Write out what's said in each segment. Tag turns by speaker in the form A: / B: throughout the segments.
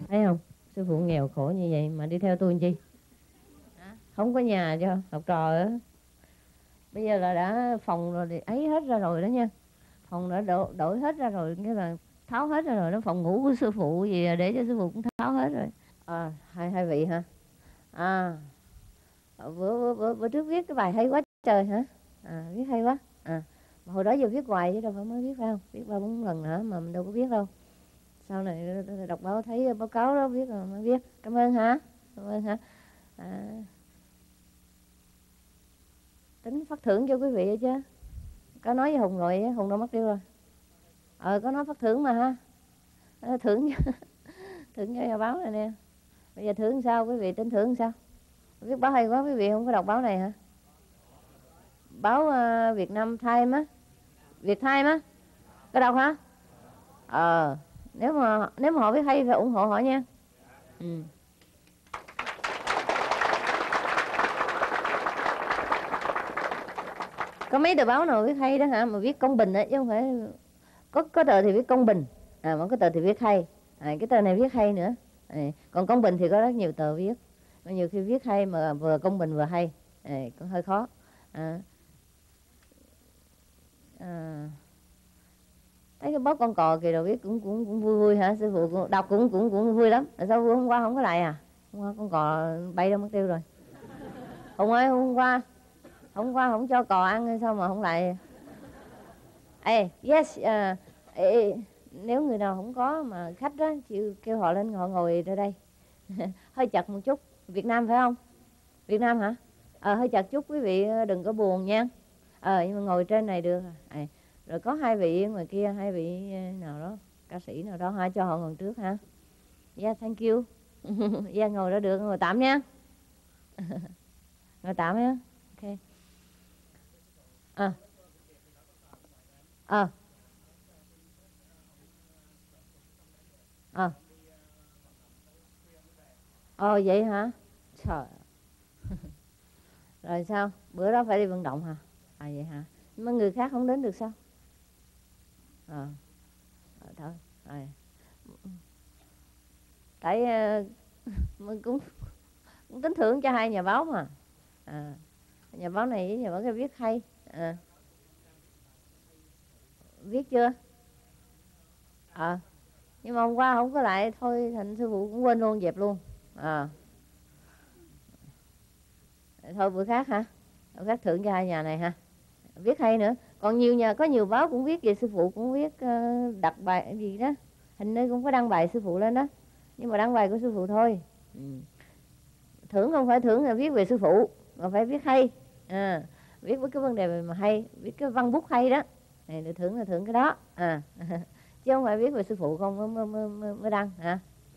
A: Thấy không? Sư phụ nghèo khổ như vậy mà đi theo tôi làm chi? Không có nhà cho học trò á. Bây giờ là đã phòng rồi thì ấy hết ra rồi đó nha. Phòng đã đổi hết ra rồi, nghĩa là tháo hết ra rồi đó. Phòng ngủ của sư phụ gì để cho sư phụ cũng tháo hết rồi. Hai vị hả? Bữa trước viết cái bài hay quá trời hả? Viết hay quá. Mà hồi đó giờ viết hoài chứ đâu phải mới viết, phải không? Viết 3-4 lần nữa mà mình đâu có viết đâu. Sau này đọc báo thấy báo cáo đó viết rồi mới viết. Cảm ơn hả? Cảm ơn hả? Tính phát thưởng cho quý vị chứ. Có nói với Hùng rồi, Hùng đâu mất tiêu rồi. Có nói phát thưởng mà ha. Thưởng thưởng cho nhà báo này nè. Bây giờ thưởng sao quý vị, tính thưởng sao? Viết báo hay quá, quý vị không có đọc báo này hả? Báo Việt Nam Times á. Việt Times á. Có đọc hả? Nếu mà họ viết hay phải ủng hộ họ nha. Có mấy tờ báo nào viết hay đó hả? Mà viết công bình á chứ không phải. Có tờ thì viết công bình, mà có tờ thì viết hay. Cái tờ này viết hay nữa. Còn công bình thì có rất nhiều tờ viết. Mà nhiều khi viết hay mà vừa công bình vừa hay, cũng hơi khó. Thấy cái báo Con Cò kìa rồi viết cũng vui vui hả? Sư phụ đọc cũng vui lắm. Tại sao hôm qua không có lại Hôm qua con cò bay đâu mất tiêu rồi. Hùng ơi, hôm qua không cho cò ăn hay sao mà không lại? Yes, nếu người nào không có mà khách đó chịu kêu họ lên, họ ngồi ra đây. Hơi chật một chút. Việt Nam phải không? Việt Nam hả? Hơi chật chút, quý vị đừng có buồn nha. Nhưng mà ngồi trên này được. Rồi có hai vị ngoài kia, hai vị nào đó, ca sĩ nào đó cho họ ngồi trước ha. Yeah, thank you. Yeah, ngồi đó được, ngồi tạm nha. Ngồi tạm nha. Ok. Vậy hả? Trời. Rồi sao? Bữa đó phải đi vận động hả? Vậy hả? Mà người khác không đến được sao? Thôi. Tại mình cũng tính thưởng cho hai nhà báo mà. Nhà báo này với nhà báo kia viết hay. Viết chưa? Nhưng mà hôm qua không có lại, thôi thành sư phụ cũng quên luôn, dẹp luôn. Thôi bữa khác hả? Bữa khác thưởng cho hai nhà này ha. Viết hay nữa. Còn nhiều nhà, có nhiều báo cũng viết về sư phụ, cũng viết đặt bài gì đó. Hình như cũng có đăng bài sư phụ lên đó. Nhưng mà đăng bài của sư phụ thôi. Thưởng không phải thưởng là viết về sư phụ, mà phải viết hay. Viết với cái vấn đề mà hay, viết cái văn bút hay đó. Này được thưởng là thưởng cái đó. Chứ không phải viết về sư phụ không mới đăng hả?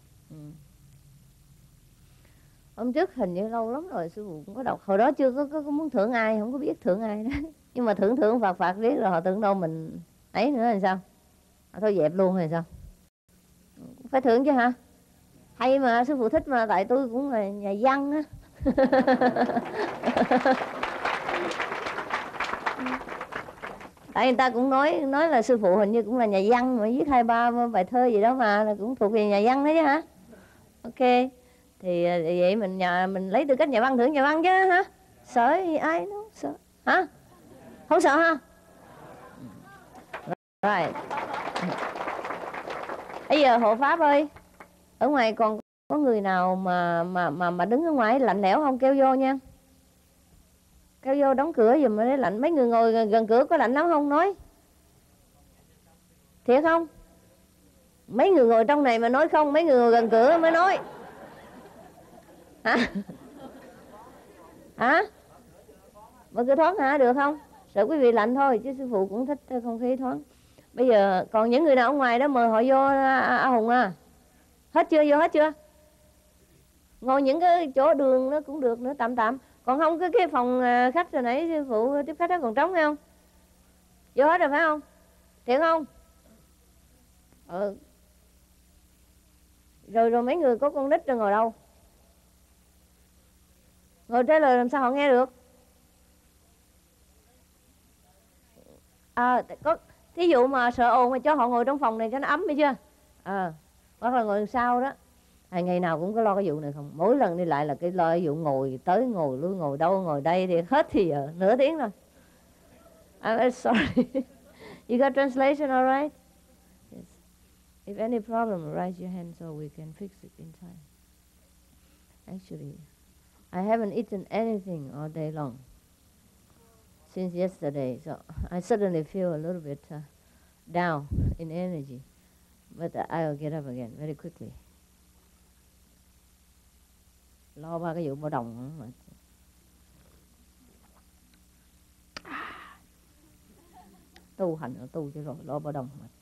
A: Hôm trước hình như lâu lắm rồi sư phụ cũng có đọc. Hồi đó chưa có muốn thưởng ai, không có biết thưởng ai đó. Nhưng mà thưởng phạt viết rồi họ tưởng đâu mình ấy nữa là sao? Thôi dẹp luôn hay sao? Phải thưởng chứ hả? Hay mà, sư phụ thích mà, tại tôi cũng là nhà văn á. Tại người ta cũng nói là sư phụ hình như cũng là nhà văn, mà viết 2-3 bài thơ gì đó mà là cũng thuộc về nhà văn đấy chứ hả? Ok. Thì vậy mình lấy tư cách nhà văn thưởng nhà văn chứ hả? Sợ gì ai nó sợ hả? Không sợ ha? Rồi. Bây giờ hộ pháp ơi, ở ngoài còn có người nào mà đứng ở ngoài lạnh lẽo không, kêu vô nha. Kêu vô đóng cửa giùm để lạnh. Mấy người ngồi gần cửa có lạnh lắm không, nói thiệt không? Mấy người ngồi trong này mà nói không, mấy người ngồi gần cửa mới nói hả? Mở cửa thoáng hả? Được không? Sợ quý vị lạnh thôi, chứ sư phụ cũng thích không khí thoáng. Bây giờ còn những người nào ở ngoài đó mời họ vô. Hùng hết chưa? Vô hết chưa? Ngồi những cái chỗ đường nó cũng được nữa, tạm. Còn không cái phòng khách rồi nãy sư phụ tiếp khách đó còn trống hay không? Vô hết rồi phải không? Thiệt không? Rồi mấy người có con nít rồi ngồi đâu? Ngồi trả lời làm sao họ nghe được? Có thí dụ mà sợ ồn mà cho họ ngồi trong phòng này cho nó ấm hay chưa? Hoặc là ngồi đằng sau đó. ngày nào cũng có lo cái vụ này không, mỗi lần đi lại là cái lo cái vụ ngồi tới ngồi lui, ngồi đâu ngồi đây thì hết thì giờ nửa tiếng rồi. I'm sorry. You got translation all right? Yes. If any problem, raise your hand so we can fix it in time. Actually, I haven't eaten anything all day long since yesterday, so I suddenly feel a little bit down in energy, but I'll get up again very quickly. Lo ba cái vụ bao đồng mà. Tu hành là tu chứ rồi lo bao đồng mà.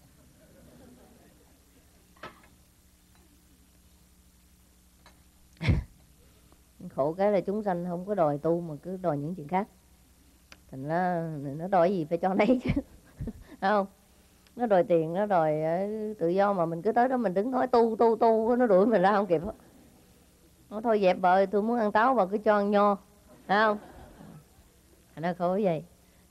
A: Khổ cái là chúng sanh không có đòi tu mà cứ đòi những chuyện khác. Thành ra nó đòi gì phải cho nấy chứ. Không? Nó đòi tiền, nó đòi tự do mà mình cứ tới đó mình đứng nói tu, nó đuổi mình ra không kịp. Nó thôi dẹp bờ, tôi muốn ăn táo bà cứ cho ăn nho. Phải không? Nó khổ vậy.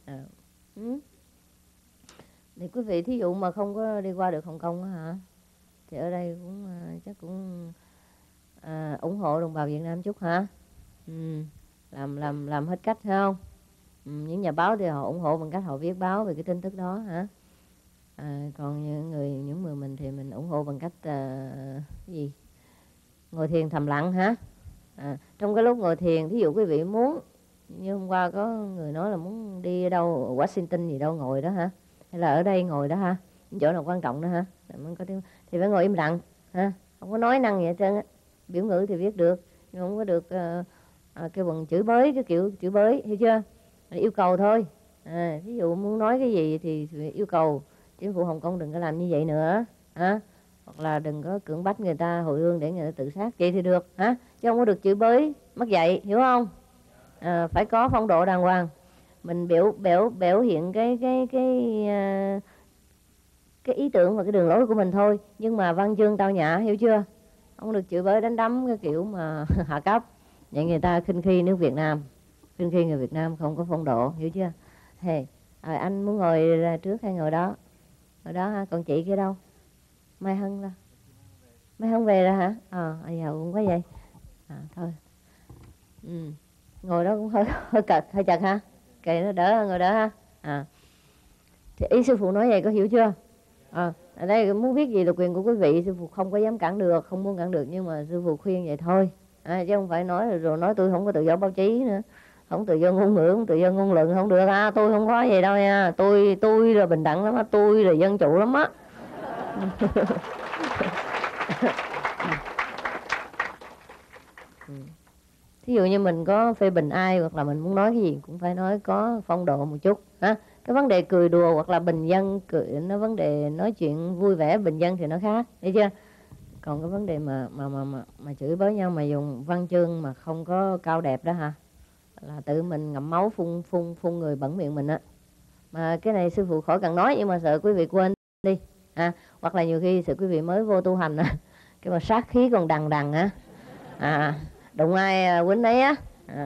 A: Thì quý vị thí dụ mà không có đi qua được Hồng Kông á hả? Thì ở đây cũng chắc cũng ủng hộ đồng bào Việt Nam chút hả? Làm hết cách phải không? Những nhà báo thì họ ủng hộ bằng cách họ viết báo về cái tin tức đó hả? Còn những người mình thì mình ủng hộ bằng cách gì? Ngồi thiền thầm lặng hả? Trong cái lúc ngồi thiền, thí dụ quý vị muốn, như hôm qua có người nói là muốn đi ở đâu, Washington gì đâu ngồi đó hả? Hay là ở đây ngồi đó hả? Chỗ nào quan trọng đó hả? Thì phải ngồi im lặng ha, không có nói năng gì hết trơn á. Biểu ngữ thì viết được, nhưng không có được kêu bằng chửi bới, cái kiểu chửi bới, hiểu chưa? Yêu cầu thôi. Ví dụ muốn nói cái gì thì yêu cầu chính phủ Hồng Kông đừng có làm như vậy nữa, hoặc là đừng có cưỡng bách người ta hồi hương để người ta tự sát, vậy thì được hả? Chứ không có được chửi bới mất dạy, hiểu không? Phải có phong độ đàng hoàng. Mình biểu hiện cái ý tưởng và cái đường lối của mình thôi, nhưng mà văn chương tao nhã, hiểu chưa? Không được chửi bới đánh đấm cái kiểu mà hạ cấp, vậy người ta khinh khi nước Việt Nam, khinh khi người Việt Nam không có phong độ, hiểu chưa? Hey, anh muốn ngồi ra trước hay ngồi đó? Ngồi đó ha, còn chị kia đâu? Mai Hân ra. Mai Hân về rồi hả? Giờ cũng có vậy. Thôi. Ngồi đó cũng hơi chật ha. Kệ nó đỡ, ngồi đỡ ha. Thì ý sư phụ nói vậy có hiểu chưa? Ở đây muốn viết gì là quyền của quý vị, sư phụ không có dám cản được, không muốn cản được, nhưng mà sư phụ khuyên vậy thôi. Chứ không phải nói rồi nói tôi không có tự do báo chí nữa, không tự do ngôn ngữ, không tự do ngôn luận, không được tôi không có gì đâu nha, tôi là bình đẳng lắm á, tôi là dân chủ lắm á. Thí dụ như mình có phê bình ai hoặc là mình muốn nói cái gì cũng phải nói có phong độ một chút ha. Cái vấn đề cười đùa hoặc là bình dân cười, nó vấn đề nói chuyện vui vẻ bình dân thì nó khác, hiểu chưa? Còn cái vấn đề mà chửi bới nhau mà dùng văn chương mà không có cao đẹp đó hả, là tự mình ngậm máu phun người bẩn miệng mình á. Mà cái này sư phụ khỏi cần nói, nhưng mà sợ quý vị quên đi hoặc là nhiều khi sợ quý vị mới vô tu hành cái mà sát khí còn đằng á, đụng ai quýnh ấy á.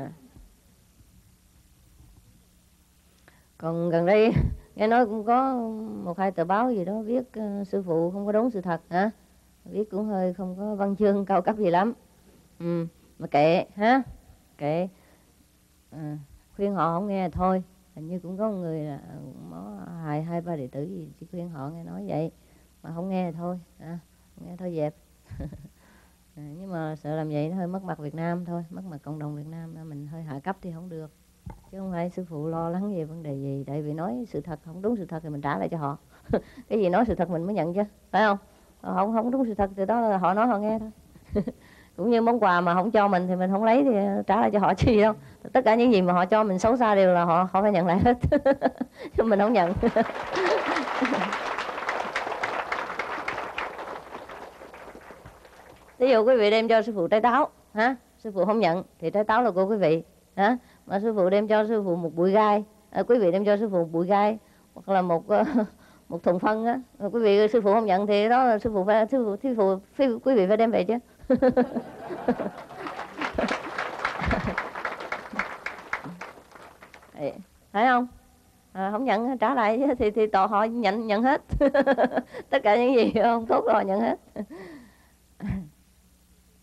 A: Còn gần đây nghe nói cũng có 1-2 tờ báo gì đó viết sư phụ không có đúng sự thật hả, viết cũng hơi không có văn chương cao cấp gì lắm. Mà kệ ha, kệ. Khuyên họ không nghe thôi. Hình như cũng có một người là có 2-3 đệ tử gì chỉ khuyên họ nghe nói vậy mà không nghe thì thôi, không nghe thôi dẹp. Nhưng mà sợ làm vậy nó hơi mất mặt Việt Nam thôi, mất mặt cộng đồng Việt Nam, mình hơi hạ cấp thì không được. Chứ không phải sư phụ lo lắng về vấn đề gì, tại vì nói sự thật không đúng sự thật thì mình trả lại cho họ. Cái gì nói sự thật mình mới nhận chứ, phải không? Không đúng sự thật thì đó là họ nói họ nghe thôi. Cũng như món quà mà không cho mình thì mình không lấy thì trả lại cho họ chi đâu. Tất cả những gì mà họ cho mình xấu xa đều là họ phải nhận lại hết. Chứ mình không nhận. Ví dụ quý vị đem cho sư phụ trái táo, sư phụ không nhận thì trái táo là của quý vị, mà sư phụ đem cho sư phụ một bụi gai, quý vị đem cho sư phụ một bụi gai hoặc là một thùng phân á, quý vị sư phụ không nhận thì đó là quý vị phải đem về chứ. Phải không? Không nhận trả lại chứ, thì tòa họ nhận hết. Tất cả những gì không tốt rồi nhận hết.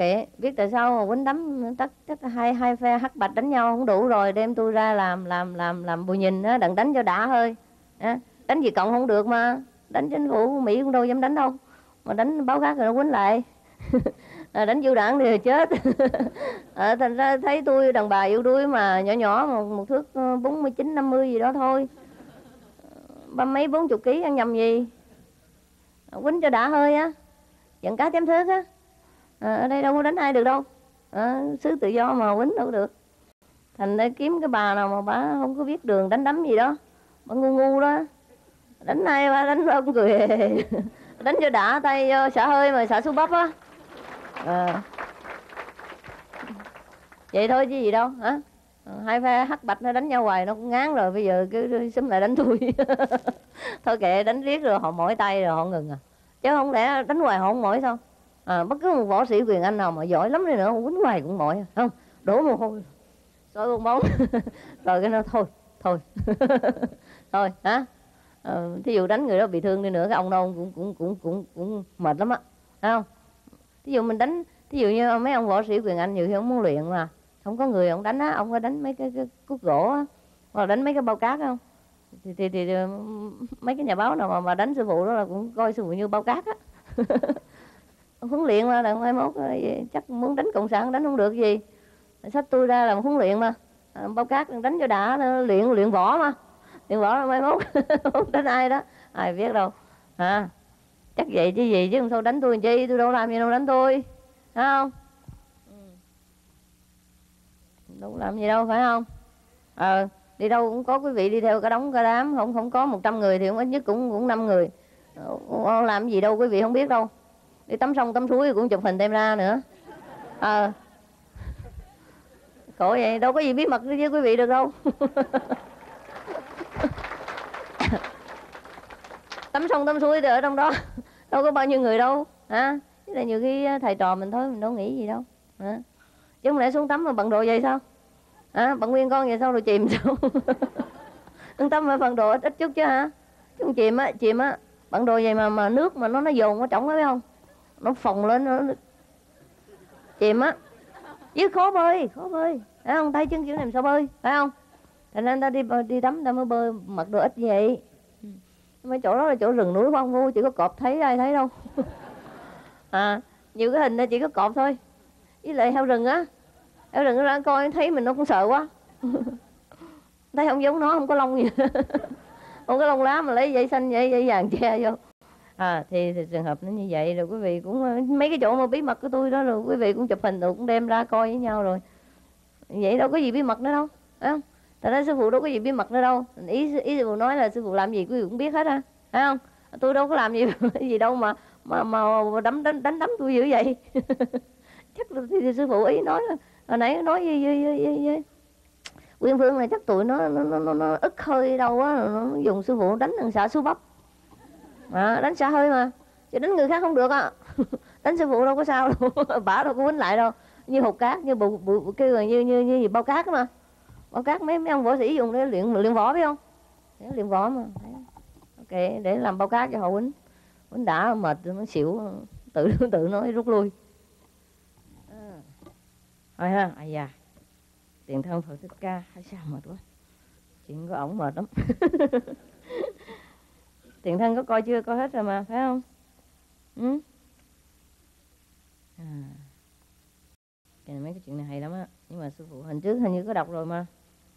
A: kệ, biết tại sao mà quýnh đấm tất hai phe hắc bạch đánh nhau không đủ rồi, đem tôi ra làm bù nhìn á, đặng đánh cho đã hơi. Đánh gì cộng không được mà, đánh chính phủ Mỹ cũng đâu dám đánh đâu, mà đánh báo gác rồi nó quýnh lại. Đánh vô đảng thì chết. Thành ra thấy tôi đàn bà yêu đuối mà nhỏ nhỏ, một thước 49-50 gì đó thôi, ba mấy 40 kg ăn nhầm gì, quýnh cho đã hơi á, giận cá chém thớt á. Ở đây đâu có đánh ai được đâu, xứ tự do mà quýnh đâu được. Thành ra kiếm cái bà nào mà bà không có biết đường đánh đấm gì đó, bà ngu ngu đó, đánh ai bà đánh ra cũng cười. Đánh cho đã tay xả hơi mà xả xuống bắp á. Vậy thôi chứ gì đâu hả. Hai phe hắc bạch nó đánh nhau hoài nó cũng ngán rồi, bây giờ cứ xúm lại đánh tôi. Thôi kệ, đánh riết rồi họ mỏi tay rồi họ ngừng à, chứ không lẽ đánh hoài họ không mỏi sao. Bất cứ một võ sĩ quyền Anh nào mà giỏi lắm đi nữa quýnh hoài cũng mỏi, không đổ mồ hôi soi bong bóng. Rồi cái nó thôi thôi hả. Thí dụ đánh người đó bị thương đi nữa, cái ông đâu cũng mệt lắm á, thấy không. Thí dụ mình đánh, thí dụ như mấy ông võ sĩ quyền Anh nhiều khi ông muốn luyện mà không có người ông đánh á, ông có đánh mấy cái cúc gỗ á, hoặc là đánh mấy cái bao cát không, thì mấy cái nhà báo nào mà đánh sư phụ đó là cũng coi sư phụ như bao cát á. Huấn luyện mà, là mai mốt chắc muốn đánh cộng sản đánh không được gì, sách tôi ra là huấn luyện mà. Bao cát đánh cho đã, luyện võ mà, luyện võ là mai mốt không đánh ai đó, ai biết đâu hả. Chắc vậy chứ gì, chứ không thôi đánh tôi làm chi, tôi đâu làm gì đâu đánh tôi, phải không. Đâu làm gì đâu, phải không. Đi đâu cũng có quý vị đi theo cả đống cả đám, không có 100 người thì ít nhất cũng 5 người. Làm gì đâu quý vị không biết đâu. Đi tắm sông tắm suối cũng chụp hình đem ra nữa. Khổ vậy, đâu có gì bí mật với quý vị được đâu. Tắm sông tắm suối thì ở trong đó đâu có bao nhiêu người đâu hả. Chứ là nhiều khi thầy trò mình thôi, mình đâu nghĩ gì đâu hả? Chứ không lẽ xuống tắm mà bận đồ vậy sao bận nguyên con vậy sao rồi chìm sao. Xuống tắm mà bận đồ ít chút chứ hả. Chứ không chìm á bận đồ vậy mà nước mà nó dồn nó trỏng, phải không, nó phồng lên nó chìm á. Chứ khó bơi phải không, tay chân kiểu này sao bơi, phải không. Thành ra ta đi tắm ta mới bơi mặc đồ ít như vậy. Mấy chỗ đó là chỗ rừng núi hoang vu, chỉ có cọp thấy, ai thấy đâu. Nhiều cái hình đó chỉ có cọp thôi, với lại heo rừng á. Heo rừng nó ra coi thấy mình nó cũng sợ quá. Thấy không giống nó, không có lông gì. Không có lông lá mà lấy dây xanh dây vàng che vô. Thì trường hợp nó như vậy rồi quý vị cũng mấy cái chỗ mà bí mật của tôi đó rồi quý vị cũng chụp hình rồi cũng đem ra coi với nhau rồi. Vậy đâu có gì bí mật nữa đâu, phải không. Thật ra sư phụ đâu có gì bí mật nữa đâu. Ý sư phụ nói là sư phụ làm gì quý vị cũng biết hết á, phải không. Tôi đâu có làm gì gì đâu mà đánh đấm tôi dữ vậy. Chắc là thì sư phụ ý nói là hồi nãy nói với Quyên Phương này chắc tụi nó ức hơi đâu á, nó dùng sư phụ đánh thằng xạ xu bắp. Đánh xạ hơi mà, chứ đánh người khác không được á. Đánh sư phụ đâu có sao đâu. Bả đâu có quýnh lại đâu. Như hột cát, như bụi kêu là như bao cát mà. Bao cát mấy ông võ sĩ dùng để luyện võ, biết không? Để luyện võ mà. Ok, để làm bao cát cho họ quýnh. Quýnh đã mệt nó xỉu, tự nói rút lui. Thôi ha, da. Tiền thân Phật Thích Ca, hay sao mệt quá. Chuyện của ổng mệt lắm. Tiền thân có coi chưa? Coi hết rồi mà, phải không? Mấy cái chuyện này hay lắm á. Nhưng mà sư phụ hình trước hình như có đọc rồi mà.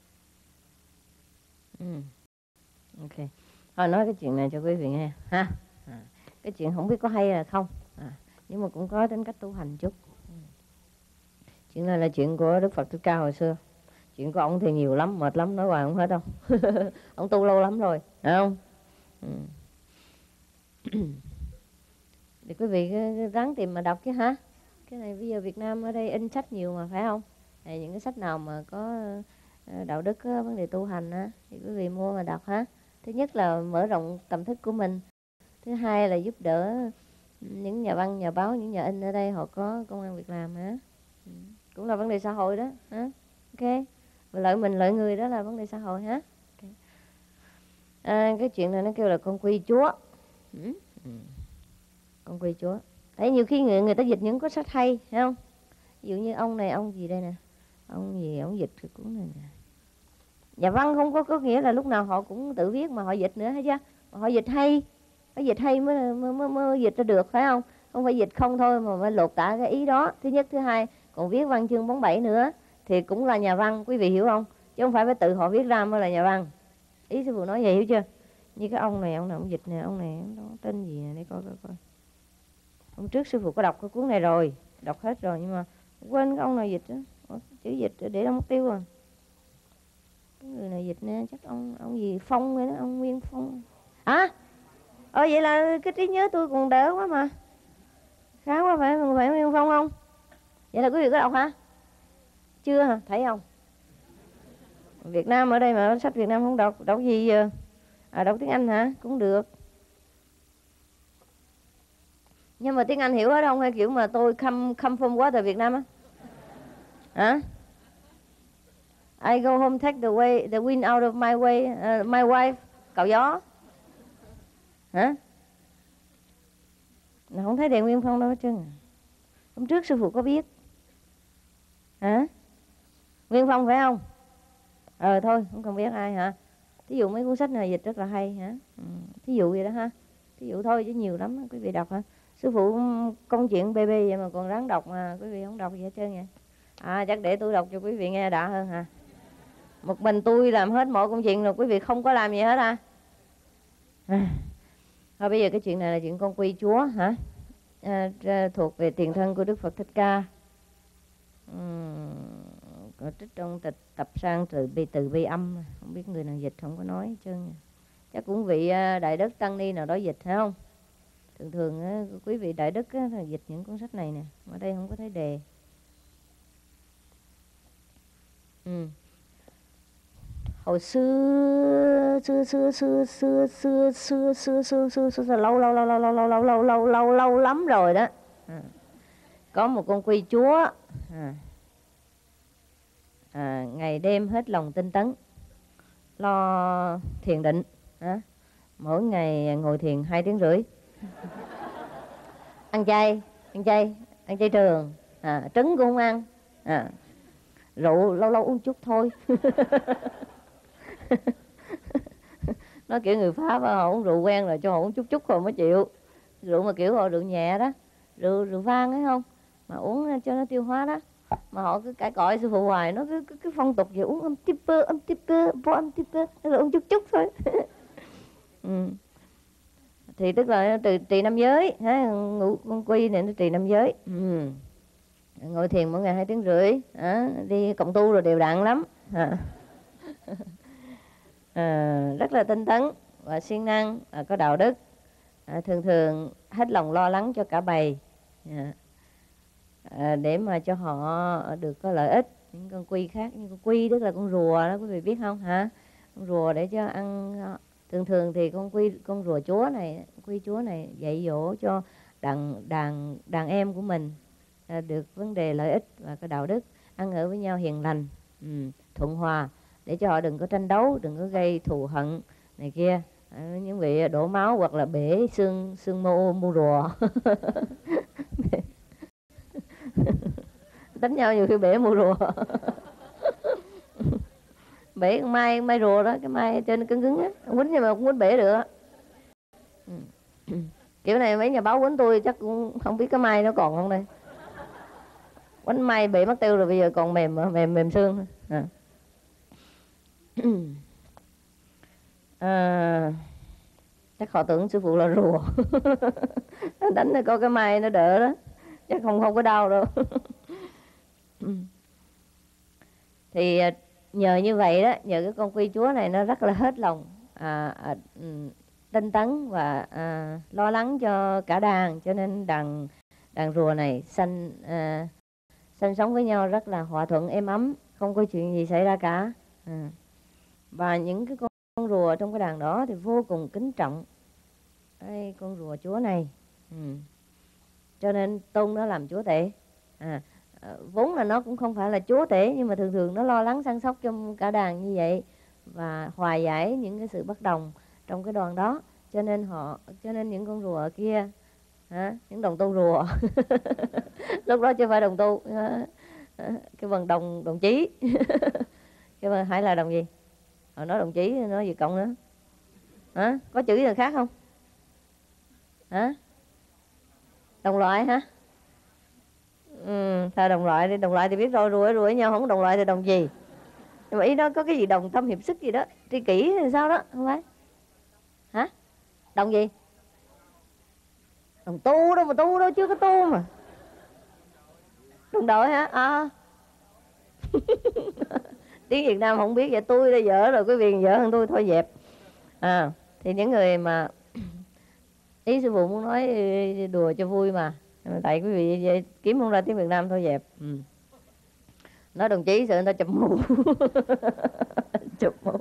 A: Ok. Thôi nói cái chuyện này cho quý vị nghe ha. Cái chuyện không biết có hay là không, nhưng mà cũng có tính cách tu hành chút. Chuyện này là chuyện của Đức Phật Thích Ca hồi xưa. Chuyện của ông thì nhiều lắm, mệt lắm, nói hoài không hết đâu. Ông tu lâu lắm rồi, phải không? Thì quý vị ráng tìm mà đọc chứ hả. Cái này bây giờ Việt Nam ở đây in sách nhiều mà, phải không? Thì những cái sách nào mà có đạo đức, vấn đề tu hành á, thì quý vị mua mà đọc ha. Thứ nhất là mở rộng tầm thức của mình. Thứ hai là giúp đỡ những nhà văn, nhà báo, những nhà in ở đây họ có công ăn việc làm hả. Cũng là vấn đề xã hội đó hả. Ok. Và lợi mình lợi người đó là vấn đề xã hội hả. Okay. Cái chuyện này nó kêu là con quy Chúa. Con quy Chúa. Thấy nhiều khi người ta dịch những có sách hay, thấy không? Ví dụ như ông này, ông gì đây nè, ông gì, ông dịch cái cuốn này nè. Nhà văn không có nghĩa là lúc nào họ cũng tự viết mà họ dịch nữa, thấy chưa? Họ dịch hay, phải dịch hay mới dịch ra được, phải không? Không phải dịch không thôi mà phải lột tả cái ý đó. Thứ nhất, thứ hai, còn viết văn chương bóng bẩy nữa thì cũng là nhà văn, quý vị hiểu không? Chứ không phải phải tự họ viết ra mới là nhà văn. Ý sư phụ nói vậy, hiểu chưa? Như cái ông này ông dịch nè, ông này ông tên gì nè, để coi. Hôm trước sư phụ có đọc cái cuốn này rồi, đọc hết rồi nhưng mà quên cái ông nào dịch đó. Chữ dịch để đâu mất tiêu à. Cái người này dịch nè, chắc ông gì Phong vậy đó, ông Nguyên Phong. Vậy là cái trí nhớ tôi còn đỡ quá mà. Khá quá, phải Nguyên Phong không? Vậy là quý vị có đọc hả? Chưa hả? Thấy không? Việt Nam ở đây mà sách Việt Nam không đọc. Đọc gì giờ? Đọc tiếng Anh hả? Cũng được. Nhưng mà tiếng Anh hiểu hết không? Hay kiểu mà tôi come from quá từ Việt Nam á? Hả? I go home take the wind out of my way, my wife, cạo gió. Hả? Không thấy đèn Nguyên Phong đâu hết trơn. Hôm trước sư phụ có biết. Hả? Nguyên Phong phải không? Thôi không cần biết ai hả? Thí dụ mấy cuốn sách này dịch rất là hay hả? Thí dụ vậy đó ha. Thí dụ thôi chứ nhiều lắm quý vị đọc hả? Sư phụ công chuyện BB vậy mà còn ráng đọc mà quý vị không đọc gì hết trơn vậy. Chắc để tôi đọc cho quý vị nghe đã hơn hả? Một mình tôi làm hết mọi công chuyện rồi quý vị không có làm gì hết à? Thôi bây giờ cái chuyện này là chuyện con quy Chúa hả? Thuộc về tiền thân của Đức Phật Thích Ca. Trích trong tập sang từ bi âm, không biết người nào dịch không có nói hết trơn. Chắc cũng vị Đại Đức Tăng Ni nào đó dịch phải không? Thường quý vị Đại Đức dịch những cuốn sách này nè, ở đây không có thấy đề. Hồi xưa lâu lắm rồi đó. Có một con quy Chúa ngày đêm hết lòng tinh tấn lo thiền định, mỗi ngày ngồi thiền 2 tiếng rưỡi. Ăn chay trường, trứng cũng không ăn, rượu lâu lâu uống chút thôi. Nó kiểu người Pháp họ uống rượu quen rồi, cho họ uống chút rồi mới chịu. Rượu mà kiểu họ rượu nhẹ đó, rượu vang ấy không, mà uống cho nó tiêu hóa đó. Mà họ cứ cãi cọi sư phụ hoài, nó cứ phong tục vậy, uống âm tipper, tức là uống chút thôi. Thì tức là trì năm giới, ngũ con quy này nó trì năm giới. Ngồi thiền mỗi ngày 2 tiếng rưỡi, đi cộng tu rồi đều đặn lắm. Rất là tinh tấn và siêng năng, có đạo đức, thường hết lòng lo lắng cho cả bầy, để mà cho họ được có lợi ích. Những con quy khác, như con quy tức là con rùa đó, quý vị biết không hả? Con rùa để cho ăn. Thường thì con rùa chúa này, quy chúa này dạy dỗ cho đàn em của mình được vấn đề lợi ích và có đạo đức, ăn ở với nhau hiền lành, thuận hòa, để cho họ đừng có tranh đấu, đừng có gây thù hận này kia. Những vị đổ máu hoặc là bể xương mu rùa. Đánh nhau nhiều khi bể mu rùa. Bể con mai rùa đó, cái mai trên nó cứng á, quýnh nhưng mà không quýnh bể được. Kiểu này mấy nhà báo quýnh tôi chắc cũng không biết cái mai nó còn không đây. Quýnh mai bị mất tiêu rồi, bây giờ còn mềm xương. Chắc họ tưởng sư phụ là rùa. Đánh nó coi cái mai nó đỡ đó, chắc không có đau đâu. Thì nhờ như vậy đó, nhờ cái con quy chúa này nó rất là hết lòng tinh tấn và lo lắng cho cả đàn, cho nên đàn rùa này sinh sống với nhau rất là hòa thuận êm ấm, không có chuyện gì xảy ra cả. Và những cái con rùa trong cái đàn đó thì vô cùng kính trọng cái con rùa chúa này, cho nên tôn nó làm chúa tể. Vốn là nó cũng không phải là chúa tể, nhưng mà thường nó lo lắng săn sóc cho cả đàn như vậy và hòa giải những cái sự bất đồng trong cái đoàn đó. Cho nên những con rùa kia, những đồng tu rùa lúc đó chưa phải đồng tu, Cái bằng đồng chí. Cái bằng hay là đồng gì? Họ nói đồng chí, nói gì cộng nữa? Hả? Có chữ gì khác không? Hả? Đồng loại hả? Thôi đồng loại đi, đồng loại thì biết rồi, rùi với nhau, không đồng loại thì đồng gì? Nhưng mà ý đó có cái gì đồng tâm hiệp sức gì đó, tri kỷ hay sao đó, không phải? Hả? Đồng gì? Đồng tu đâu mà, tu đâu, chưa có tu mà. Đồng đội hả? À. Tiếng Việt Nam không biết, vậy tôi đã dở rồi, quý vị dở hơn tôi, thôi dẹp. Thì những người mà ý sư phụ muốn nói đùa cho vui mà, tại quý vị kiếm không ra tiếng Việt Nam thôi dẹp. Nói đồng chí sợ người ta chụp mũ. Chụp mũ.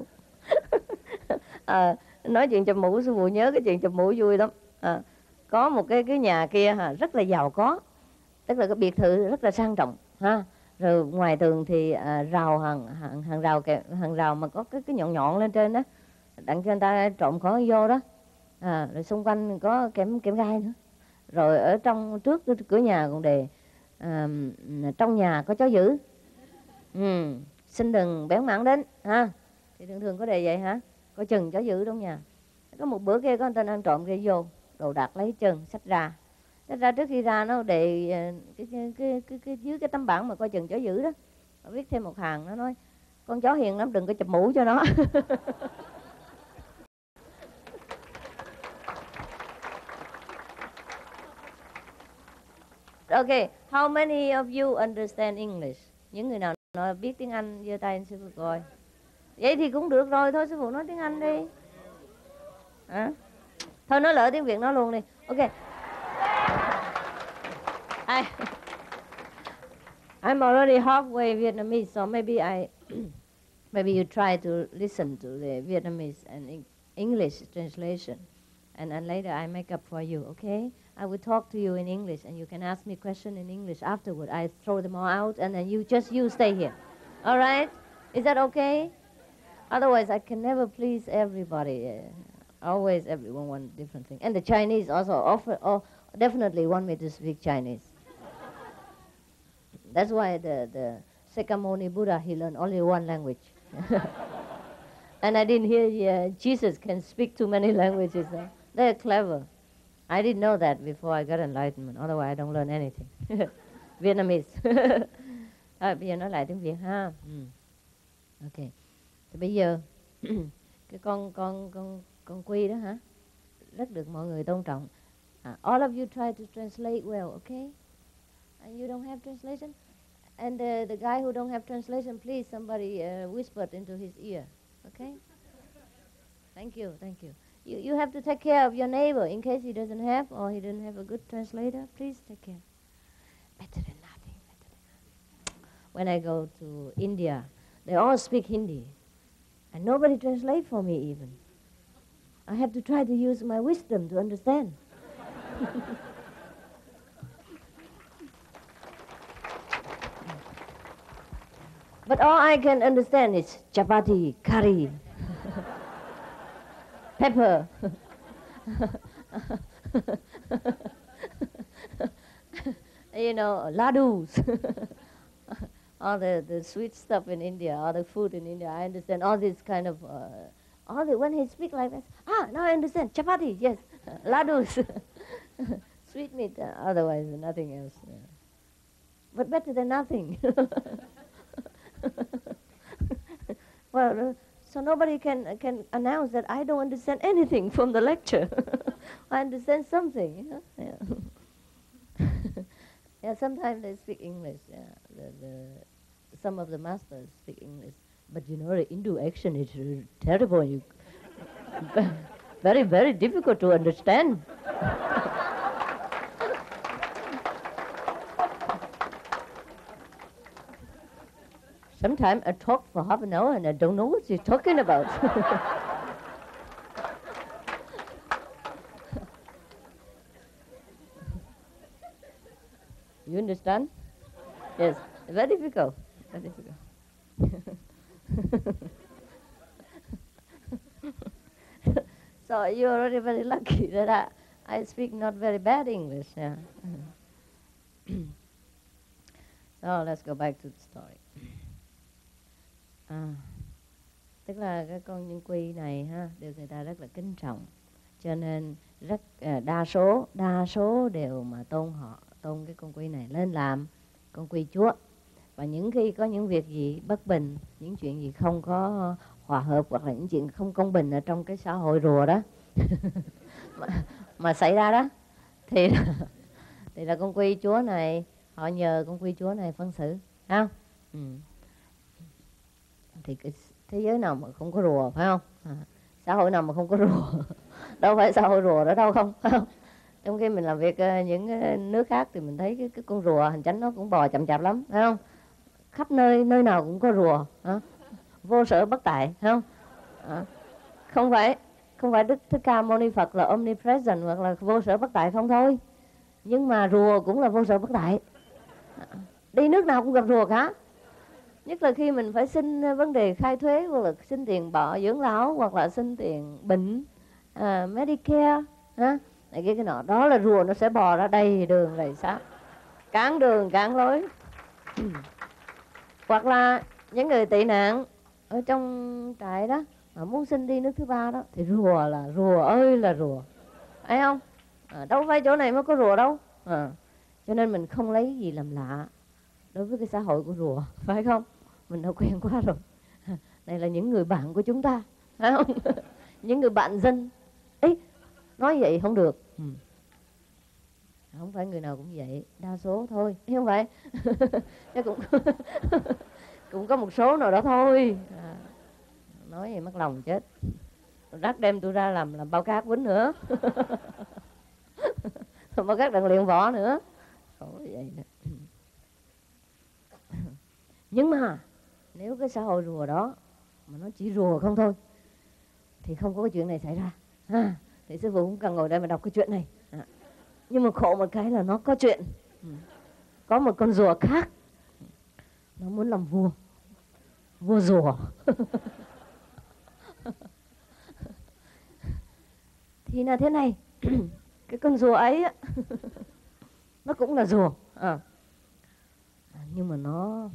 A: Nói chuyện chụp mũ, sư phụ nhớ cái chuyện chụp mũ vui lắm. Có một cái nhà kia rất là giàu có, tức là cái biệt thự rất là sang trọng ha. Rồi ngoài tường thì rào hàng rào mà có cái nhọn nhọn lên trên đó, đặng cho người ta trộm khó vô đó. Rồi xung quanh có kẽm gai nữa. Rồi ở trong trước cửa nhà còn đề trong nhà có chó dữ, xin đừng bén mảng đến ha. Thì thường thường có đề vậy hả, coi chừng chó dữ trong nhà. Có một bữa kia có anh tên ăn trộm kia vô, đồ đạc lấy chân xách ra trước khi ra nó đề cái dưới cái tấm bảng mà coi chừng chó dữ đó, nó viết thêm một hàng, nó nói con chó hiền lắm, đừng có chụp mũ cho nó. Okay, how many of you understand English? Những người nào nó biết tiếng Anh giơ tay lên sư phụ coi. Vậy thì cũng được rồi, thôi sư phụ nói tiếng Anh đi. Thôi nói lỡ tiếng Việt nói luôn đi. Okay. I'm already halfway Vietnamese, so maybe maybe you try to listen to the Vietnamese and English translation, and later I make up for you, okay? I will talk to you in English, and you can ask me questions in English afterward. I throw them all out, and then you stay here. All right? Is that okay? Otherwise, I can never please everybody. Always everyone wants different things. And the Chinese also definitely want me to speak Chinese. That's why the Sakyamuni Buddha, he learned only one language. And I didn't hear Jesus can speak too many languages. They're clever. I didn't know that before I got enlightenment. Otherwise, I don't learn anything. Vietnamese. Bây giờ nói lại tiếng Việt ha. Ok. Thì bây giờ cái con Quy đó hả, rất được mọi người tôn trọng. All of you try to translate well, okay? And you don't have translation? And the guy who don't have translation, please somebody whispered into his ear, okay? Thank you. You have to take care of your neighbor in case he doesn't have, or he doesn't have a good translator. Please take care. Better than nothing. When I go to India, they all speak Hindi, and nobody translate for me even. I have to try to use my wisdom to understand. But all I can understand is chapati, curry, pepper. You know, ladus. All the sweet stuff in India, all the food in India. I understand all this kind of, when he speak like that, now I understand. Chapati, yes. Ladus. Sweet meat, otherwise nothing else. But better than nothing. Well, so nobody can announce that I don't understand anything from the lecture. I understand something. You know? Yeah. Yeah, sometimes they speak English. Yeah. Some of the masters speak English, but you know the Hindu accent is terrible. Very, very difficult to understand. Sometimes I talk for half an hour and I don't know what she's talking about. You understand? Yes, very difficult. Very difficult. So you're already very lucky that I speak not very bad English. Yeah. So let's go back to the story. Tức là cái con nhân quy này ha, được người ta rất là kính trọng, cho nên rất đa số đều mà tôn cái con quy này lên làm con quy chúa. Và những khi có những việc gì bất bình, những chuyện gì không có hòa hợp, hoặc là những chuyện không công bình ở trong cái xã hội rùa đó mà xảy ra đó, thì là con quy chúa này, họ nhờ con quy chúa này phân xử, không? Thì cái thế giới nào mà không có rùa, phải không? Xã hội nào mà không có rùa đâu phải xã hội rùa đó đâu, không? Trong khi mình làm việc những nước khác thì mình thấy cái con rùa hành chánh nó cũng bò chậm chạp lắm, phải không? Khắp nơi nào cũng có rùa, vô sở bất tại, phải không? Không phải Đức Thích Ca Mâu Ni Phật là omnipresent hoặc là vô sở bất tại không thôi, nhưng mà rùa cũng là vô sở bất tại. Đi nước nào cũng gặp rùa cả. Nhất là khi mình phải xin vấn đề khai thuế, hoặc là xin tiền bảo dưỡng lão, hoặc là xin tiền bệnh, Medicare, cái nọ, đó là rùa nó sẽ bò ra đầy đường đầy xá, cản đường cản lối. Hoặc là những người tị nạn ở trong trại đó mà muốn xin đi nước thứ ba đó, thì rùa ơi là rùa, thấy không? Đâu phải chỗ này mới có rùa đâu. Cho nên mình không lấy gì làm lạ đối với cái xã hội của rùa, phải không? Mình đã quen quá rồi. Đây là những người bạn của chúng ta, phải không? Những người bạn dân. Ấy, nói vậy không được. Không phải người nào cũng vậy, đa số thôi, không phải. Cũng có một số nào đó thôi. Nói vậy mất lòng chết. Rắc đem tôi ra làm bao cát quýnh nữa. Bao cát đặng luyện võ nữa. Vậy đó. Nhưng mà nếu cái xã hội rùa đó mà nó chỉ rùa không thôi thì không có cái chuyện này xảy ra. Thì sư phụ cũng cần ngồi đây mà đọc cái chuyện này. Nhưng mà khổ một cái là nó có chuyện. Có một con rùa khác, nó muốn làm vua rùa. Thì là thế này. Cái con rùa ấy á, nó cũng là rùa, nhưng mà nó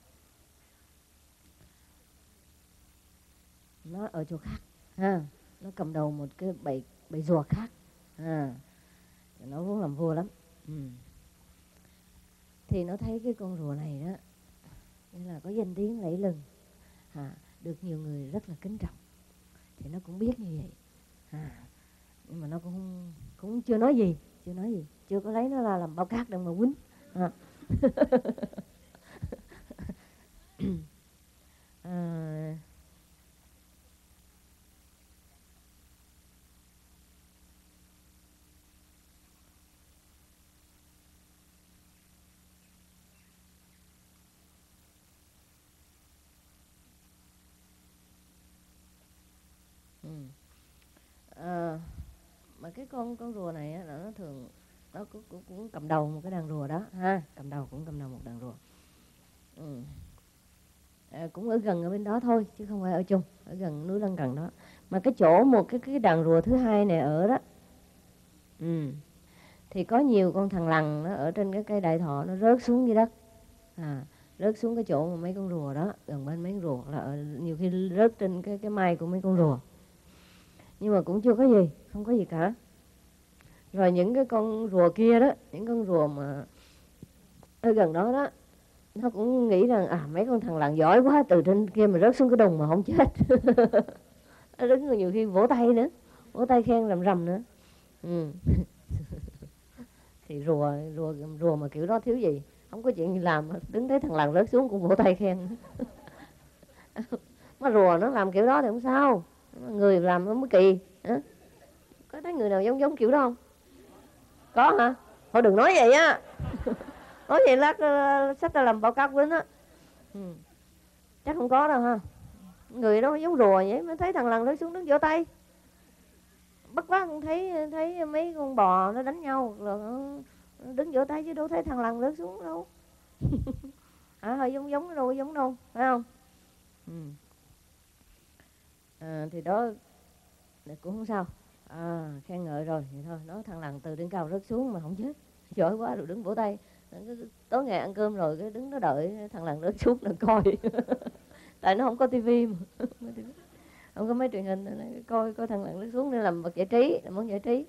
A: ở chỗ khác, nó cầm đầu một cái bầy rùa khác, nó muốn làm vua lắm. Thì nó thấy cái con rùa này đó, nghĩa là có danh tiếng lẫy lừng, được nhiều người rất là kính trọng, thì nó cũng biết như vậy, nhưng mà nó cũng chưa nói gì, chưa có lấy nó ra làm bao cát đâu mà quýnh. Mà cái con rùa này á, là nó thường nó cũng cầm đầu một cái đàn rùa đó ha, cầm đầu một đàn rùa. Cũng ở bên đó thôi chứ không phải ở chung, ở gần núi lân cận đó. Mà cái chỗ một cái đàn rùa thứ hai này ở đó, thì có nhiều con thằn lằn nó ở trên cái cây đại thọ, nó rớt xuống dưới đất, rớt xuống cái chỗ mà mấy con rùa đó, gần bên mấy con rùa, là nhiều khi rớt trên cái mai của mấy con rùa. Nhưng mà cũng chưa có gì, không có gì cả. Rồi những cái con rùa kia đó, những con rùa mà ở gần đó đó, nó cũng nghĩ rằng mấy con thằn lằn giỏi quá, từ trên kia mà rớt xuống cái đùng mà không chết. Nó đứng nhiều khi vỗ tay nữa, vỗ tay khen rầm rầm nữa. Thì rùa mà kiểu đó thiếu gì, không có chuyện gì làm, đứng thấy thằng lằn rớt xuống cũng vỗ tay khen. Mà rùa nó làm kiểu đó thì không sao, người làm nó mới kỳ. Có thấy người nào giống kiểu đó không? Có hả? Thôi đừng nói vậy á. Nói vậy lát sách ra làm báo cáo quýnh á. Chắc không có đâu ha. Người đó giống rùa vậy, mới thấy thằng lằn rớt xuống đứng vỗ tay. Bất quá cũng thấy mấy con bò nó đánh nhau rồi nó đứng vỗ tay, chứ đâu thấy thằng lằn rớt xuống đâu. Hơi giống đâu, phải không? Thì đó cũng không sao, khen ngợi rồi vậy thôi. Nói thằng lằn từ trên cao rớt xuống mà không chết, giỏi quá, rồi đứng vỗ tay. Tối ngày ăn cơm rồi cái đứng nó đợi thằng lằn rớt xuống là coi. Tại nó không có tivi mà. Không có mấy truyền hình, coi thằng lằn rớt xuống để làm vật giải trí, làm món giải trí.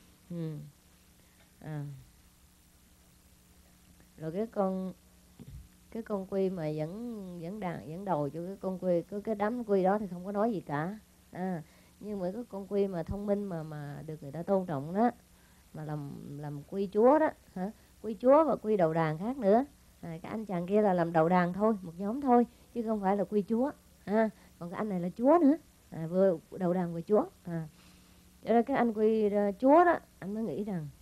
A: Rồi cái con quy mà dẫn đầu cho cái con quy, cái đám quy đó thì không có nói gì cả. Nhưng mà cái con quy mà thông minh mà được người ta tôn trọng đó, mà làm quy chúa đó hả, quy chúa và quy đầu đàn khác nữa. Cái anh chàng kia là làm đầu đàn thôi, một nhóm thôi, chứ không phải là quy chúa. Còn cái anh này là chúa nữa, vừa đầu đàn vừa chúa. Cho nên cái anh quy chúa đó, anh mới nghĩ rằng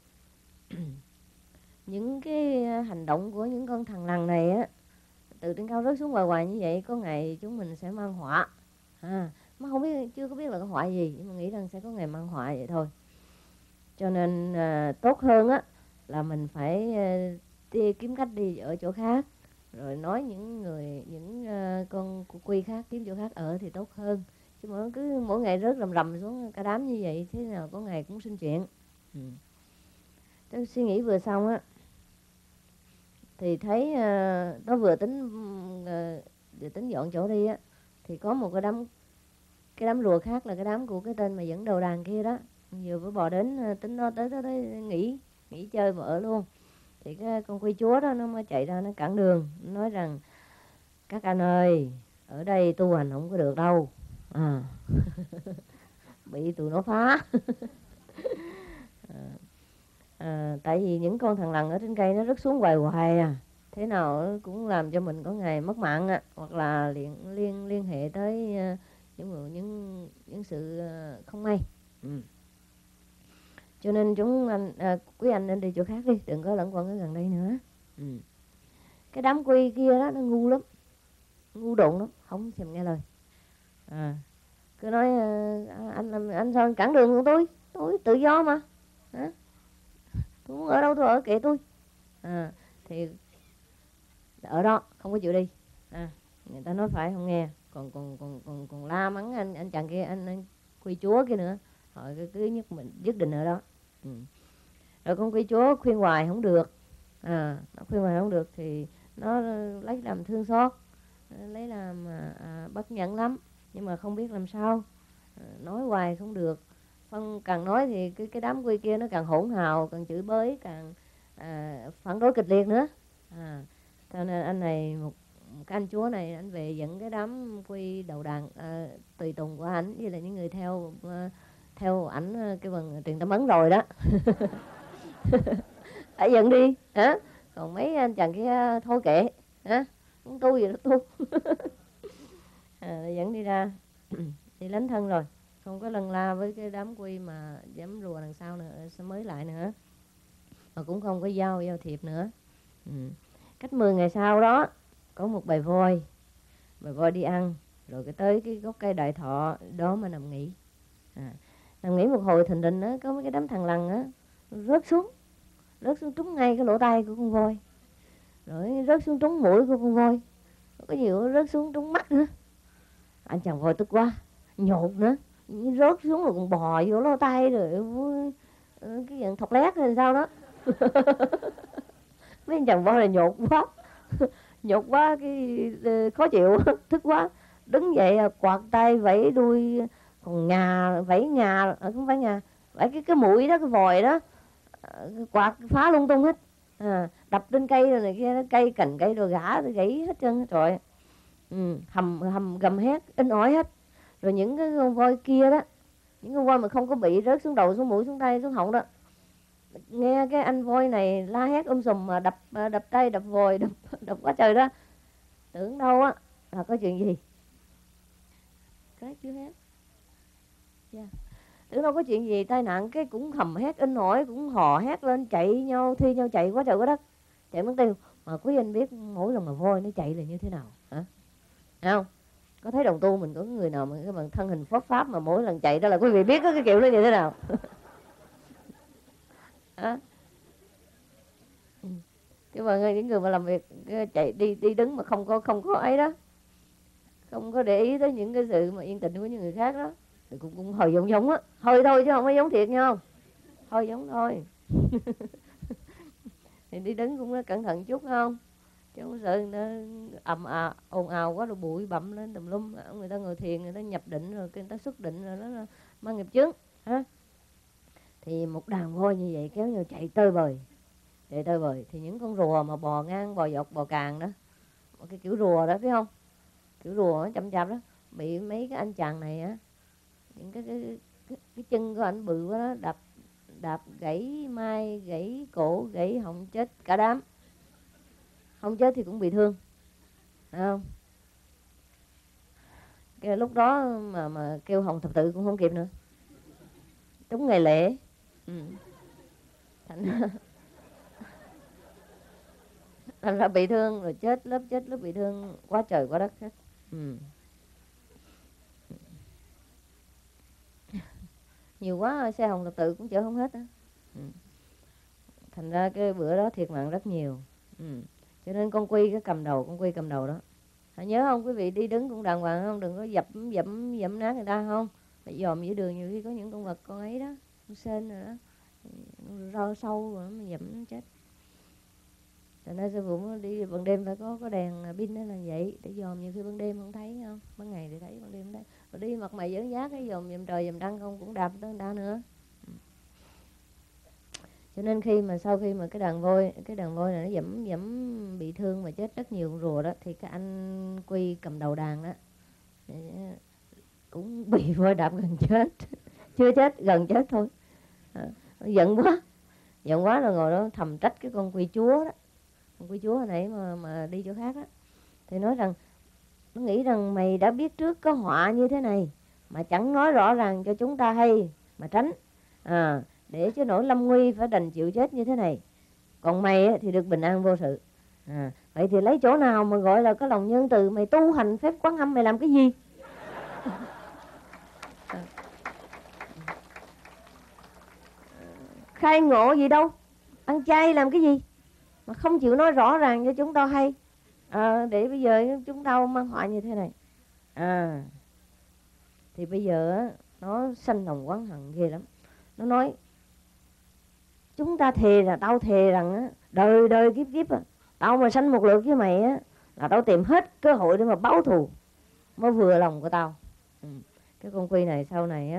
A: những cái hành động của những con thằng lằn này á, từ trên cao rớt xuống hoài hoài như vậy, có ngày chúng mình sẽ mang họa. Mà không biết, chưa có biết là cái họa gì, nhưng mà nghĩ rằng sẽ có ngày mang họa vậy thôi. Cho nên tốt hơn á là mình phải kiếm cách đi ở chỗ khác, rồi nói những con quy khác kiếm chỗ khác ở thì tốt hơn. Chứ mà cứ mỗi ngày rớt rầm xuống cả đám như vậy, thế nào có ngày cũng sinh chuyện. Tôi suy nghĩ vừa xong á thì thấy nó vừa tính dọn chỗ đi á, thì có một cái đám rùa khác, là cái đám của cái tên mà dẫn đầu đàn kia đó, vừa mới bò đến, tính nó tới nghỉ chơi mà ở luôn. Thì cái con quy chúa đó nó mới chạy ra, nó cản đường, nó nói rằng các anh ơi, ở đây tu hành không có được đâu. Bị tụi nó phá. Tại vì những con thằng lằn ở trên cây nó rớt xuống hoài hoài thế nào cũng làm cho mình có ngày mất mạng hoặc là liên hệ tới những sự không may. Cho nên quý anh nên đi chỗ khác đi, đừng có lẫn quẩn ở gần đây nữa. Cái đám quy kia đó nó ngu lắm, ngu độn lắm, không thèm nghe lời. Cứ nói anh sao anh cản đường của tôi tự do mà. Tôi muốn ở đâu tôi ở, kệ tôi. Thì ở đó không có chịu đi. Người ta nói phải không nghe, còn la mắng anh chàng kia, anh quy chúa kia nữa. Họ cứ dứt định ở đó. Rồi con quy chúa khuyên hoài không được. Nó khuyên hoài không được thì nó lấy làm thương xót, lấy làm bất nhẫn lắm, nhưng mà không biết làm sao. Nói hoài không được, càng nói thì cái đám quy kia nó càng hỗn hào, càng chửi bới, càng phản đối kịch liệt nữa. Cho nên anh này, một cái anh chúa này, anh về dẫn cái đám quy đầu đàn tùy tùng của anh với là những người theo ảnh cái phần truyền tâm ấn rồi đó. Hãy dẫn đi hả, còn mấy anh chàng kia thôi kệ muốn tu gì đó tu. Dẫn đi ra. Đi lánh thân rồi, không có lân la với cái đám quy mà dám rùa đằng sau nữa, sẽ mới lại nữa, mà cũng không có giao thiệp nữa. Cách 10 ngày sau đó, có một bầy voi đi ăn, rồi tới cái gốc cây đại thọ đó mà nằm nghỉ. Nằm nghỉ một hồi, thình lình có mấy cái đám thằng lằn rớt xuống trúng ngay cái lỗ tai của con voi, rồi rớt xuống trúng mũi của con voi, có nhiều rớt xuống trúng mắt nữa. Anh chàng voi tức quá, nhột nữa, rớt xuống rồi còn bò vô lỗ tai, rồi cái dạng thọc lét hay sao đó. Mấy anh chàng voi là nhột quá cái khó chịu, thức quá, đứng dậy quạt tay vẫy đuôi, còn vẫy không phải vẫy cái mũi đó, cái vòi đó, quạt phá lung tung hết, đập trên cây rồi này kia, cây cành cây rồi gã gãy hết trơn. Trời, hầm gầm hét in ỏi hết. Rồi những cái con voi kia đó, những con voi mà không có bị rớt xuống đầu, xuống mũi, xuống tay, xuống họng đó, nghe cái anh voi này la hét sùm mà đập tay, đập vòi, đập quá trời đó, tưởng đâu là có chuyện gì. Cái chưa hết. Tưởng đâu có chuyện gì, tai nạn cái cũng hầm hét in ỏi, cũng hò hét lên, thi nhau chạy quá trời quá đất, chạy mất tiêu. Mà quý anh biết mỗi lần mà voi nó chạy là như thế nào hả? Không? Có thấy đồng tu mình có người nào mà cái bằng thân hình pháp mà mỗi lần chạy đó là quý vị biết cái kiểu nó như thế nào. Cái mà những người mà làm việc chạy đi đứng mà không có ấy đó, không có để ý tới những cái sự mà yên tĩnh của những người khác đó, thì cũng hơi giống hơi thôi chứ không có giống thiệt nhau, hơi giống thôi. thì đi đứng cũng cẩn thận chút không, chứ không sợ nó ồn ào quá rồi bụi bặm lên tùm lum, người ta ngồi thiền người ta nhập định rồi người ta xuất định rồi nó mang nghiệp chướng ha. Thì một đàn voi như vậy kéo nhau chạy tơi bời, thì những con rùa mà bò ngang bò dọc bò càng đó, cái kiểu rùa đó biết không, kiểu rùa nó chậm chạp đó, bị mấy cái anh chàng này á, những cái chân của anh bự quá đó, đạp gãy mai gãy cổ gãy họng chết cả đám, không chết thì cũng bị thương, phải không? Cái lúc đó mà kêu hồng thập tự cũng không kịp nữa, đúng ngày lễ. Thành thành ra bị thương rồi chết lớp bị thương quá trời quá đất hết. Nhiều quá xe hồng thập tự cũng chở không hết á. Thành ra cái bữa đó thiệt mạng rất nhiều. Cho nên con quy cái con quy cầm đầu đó, nhớ không quý vị, đi đứng cũng đàng hoàng không, đừng có dẫm nát người ta không, phải dòm giữa đường nhiều khi có những con vật con ấy đó, con sên rồi đó, rau sâu rồi mà dẫm chết. Cho nên sư phụ đi ban đêm phải có đèn pin đó là vậy, để dòm nhiều khi ban đêm không thấy không, ban ngày thì thấy ban đêm không thấy, rồi đi mặt mày dớn dác cái dòm trời dòm trăng không cũng đạp tới người ta nữa. Cho nên sau khi mà cái đàn voi này nó dẫm bị thương mà chết rất nhiều con rùa đó, thì cái anh quy cầm đầu đàn đó cũng bị voi đạp gần chết chưa chết, gần chết thôi. Giận quá rồi ngồi đó thầm trách cái con quy chúa đó, con quy chúa hồi nãy mà đi chỗ khác á, thì nói rằng nó nghĩ rằng mày đã biết trước có họa như thế này mà chẳng nói rõ ràng cho chúng ta hay mà tránh, để cho nỗi lâm nguy phải đành chịu chết như thế này, còn mày thì được bình an vô sự. Vậy thì lấy chỗ nào mà gọi là có lòng nhân từ, mày tu hành phép Quán Âm mày làm cái gì? Khai ngộ gì đâu, ăn chay làm cái gì mà không chịu nói rõ ràng cho chúng ta hay, để bây giờ chúng ta mang họa như thế này. Thì bây giờ nó sanh lòng oán hận ghê lắm. Nó nói chúng ta thề là tao thề rằng đời đời kiếp kiếp tao mà sanh một lượt với mày là tao tìm hết cơ hội để mà báo thù mới vừa lòng của tao. Cái con quy này sau này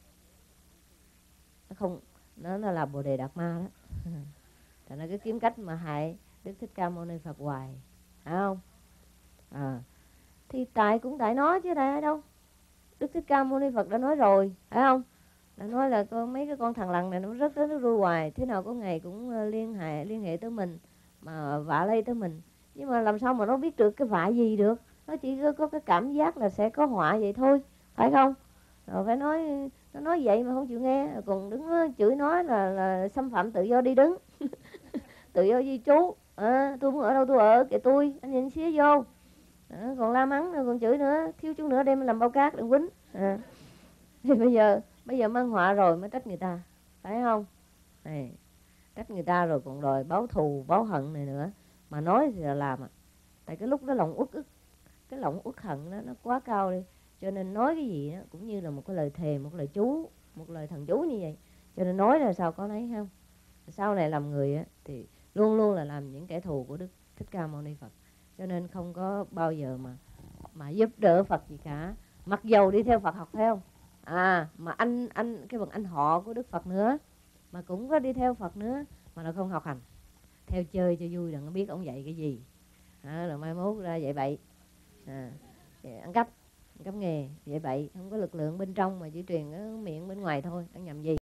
A: nó là Bồ Đề Đạt Ma đó. Thành ra cứ kiếm cách mà hại Đức Thích Ca Mâu Ni Phật hoài, phải không? Thì cũng tại nó chứ tại ai đâu. Đức Thích Ca Mâu Ni Phật đã nói rồi, phải không? Đã nói là mấy cái con thằng lằn này nó rất nó ru hoài, thế nào có ngày cũng liên hệ tới mình mà vạ lây tới mình. Nhưng mà làm sao mà nó biết được cái vạ gì được? Nó chỉ có cái cảm giác là sẽ có họa vậy thôi, phải không? Rồi phải nó nói vậy mà không chịu nghe, còn đứng chửi nói là xâm phạm tự do đi đứng. Tự do di trú, tôi muốn ở đâu tôi ở, kệ tôi, anh nhìn xía vô. Còn la mắng còn chửi nữa, thiếu chút nữa đem làm bao cát đừng quýnh. Thì bây giờ mang họa rồi mới trách người ta, phải không? Này, trách người ta rồi còn đòi báo thù báo hận này nữa, mà nói thì là làm tại cái lúc đó lòng uất ức, cái lòng uất hận đó nó quá cao đi, cho nên nói cái gì đó cũng như là một cái lời thề, một lời chú, một lời thần chú như vậy, cho nên nói là sao có nấy, không? Sau này làm người thì luôn luôn là làm những kẻ thù của Đức Thích Ca Mâu Ni Phật, cho nên không có bao giờ mà giúp đỡ Phật gì cả, mặc dầu đi theo Phật học theo, mà anh cái bằng anh họ của Đức Phật nữa mà cũng có đi theo Phật nữa mà nó không học hành, theo chơi cho vui, đừng có biết ông dạy cái gì, rồi mai mốt ra dạy bậy, ăn cắp nghề, vậy bậy, không có lực lượng bên trong mà chỉ truyền cái miệng bên ngoài thôi, ăn nhầm gì.